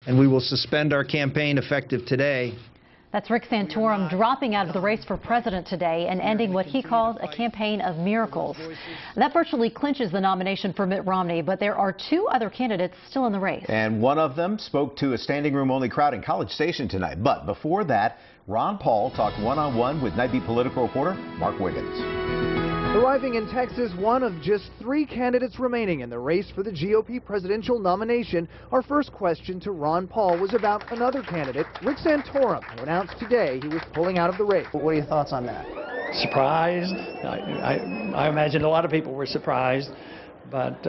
and we will suspend our campaign effective today. That's Rick Santorum dropping out of the race for president today and ending what he calls a campaign of miracles. That virtually clinches the nomination for Mitt Romney, but there are two other candidates still in the race. And one of them spoke to a standing room only crowd in College Station tonight. But before that, Ron Paul talked one-on-one with Night Beat political reporter Mark Wiggins. Arriving in Texas, one of just 3 candidates remaining in the race for the GOP presidential nomination, our first question to Ron Paul was about another candidate, Rick Santorum, who announced today he was pulling out of the race. What are your thoughts on that? Surprised. I imagine a lot of people were surprised, but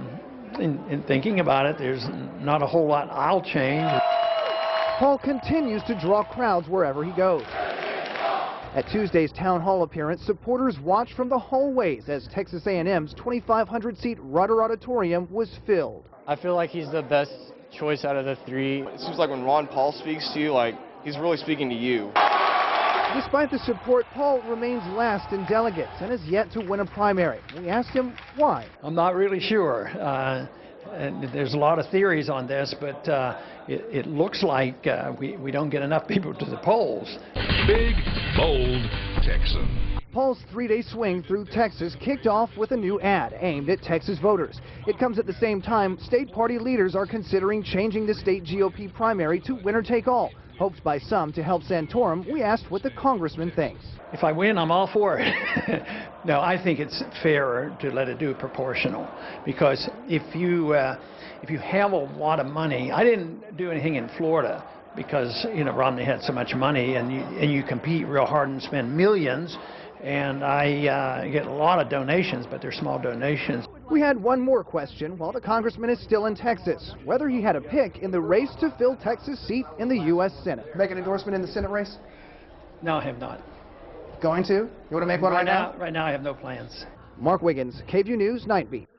in thinking about it, there's not a whole lot I'll change. Paul continues to draw crowds wherever he goes. At Tuesday's town hall appearance, supporters watched from the hallways as Texas A&M's 2,500-seat Rudder Auditorium was filled. I feel like he's the best choice out of the 3. It seems like when Ron Paul speaks to you, like he's really speaking to you. Despite the support, Paul remains last in delegates and has yet to win a primary. We asked him why. I'm not really sure. And there's a lot of theories on this, but it looks like we don't get enough people to the polls. Big, bold Texan. Paul's 3-day swing through Texas kicked off with a new ad aimed at Texas voters. It comes at the same time state party leaders are considering changing the state GOP primary to winner-take-all. Hoped by some to help Santorum, we asked what the congressman thinks. If I win, I'm all for it. No, I think it's fairer to let it do proportional, because if you have a lot of money, I didn't do anything in Florida because Romney had so much money, and you compete real hard and spend millions, and I get a lot of donations, but they're small donations. We had one more question while the congressman is still in Texas, whether he had a pick in the race to fill Texas' seat in the U.S. Senate. Make an endorsement in the Senate race? No, I have not. Going to? You want to make one right now? Right now I have no plans. Mark Wiggins, KVUE News, Night Beat.